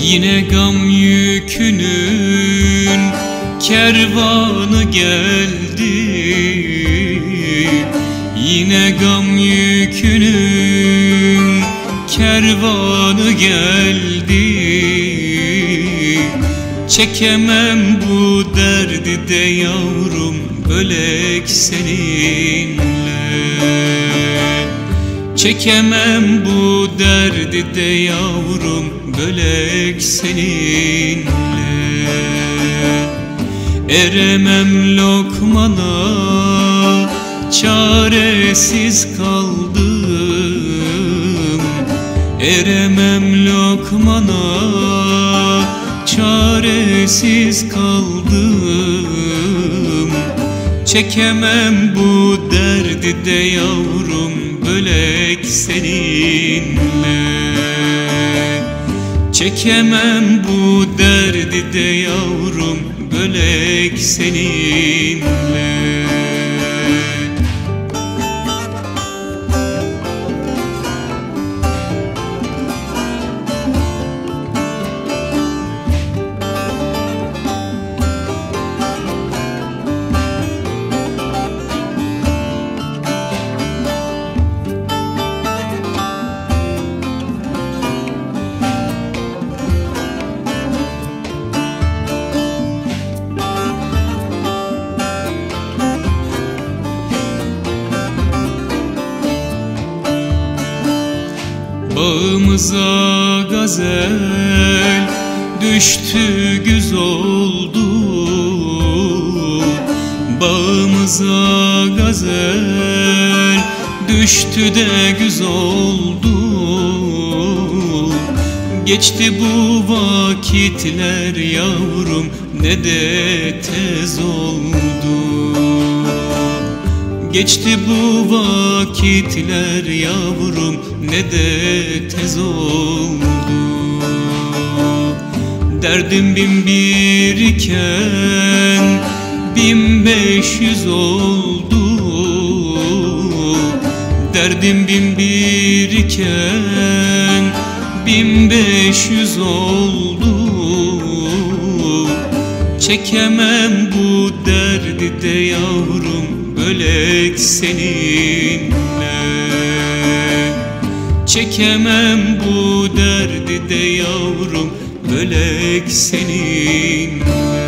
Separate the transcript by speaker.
Speaker 1: Yine gam yükünün kervanı geldi. Yine gam yükünün kervanı geldi. Çekemem bu derdi de yavrum, ölek seninle. Çekemem bu derdi de yavrum, bölek seninle. Eremem lokmana, çaresiz kaldım. Eremem lokmana, çaresiz kaldım. Çekemem bu derdi de yavrum, bölek seninle. Çekemem bu derdi de yavrum, bölek seninle. Bağımıza gazel düştü, güz oldu. Bağımıza gazel düştü de güz oldu. Geçti bu vakitler yavrum, ne de tez oldu. Geçti bu vakitler yavrum, ne de tez oldu. Derdim 1001 iken 1500 oldu. Derdim 1001 iken 1500 oldu. Çekemem bu derdi de yavrum, bölek seninle. Çekemem bu derdi de yavrum, bölek seninle.